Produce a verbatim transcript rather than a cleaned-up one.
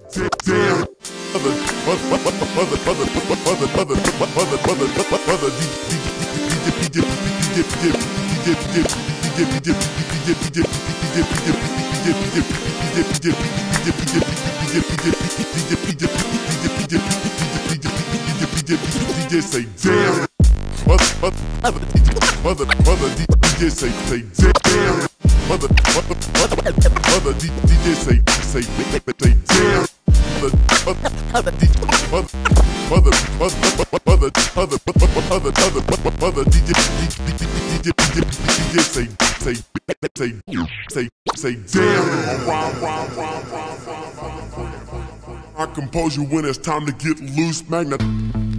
damn. Other, other, other, other, other, other, other, other, other, DJ, DJ, DJ, DJ, DJ, DJ say damn. Other, other, other, other D J say say damn. Other, other, other D J say say say damn. Other, other, other, other, other, other, other, other, other D J, DJ, DJ say say say say say damn. I compose you when it's time to get loose, magnet.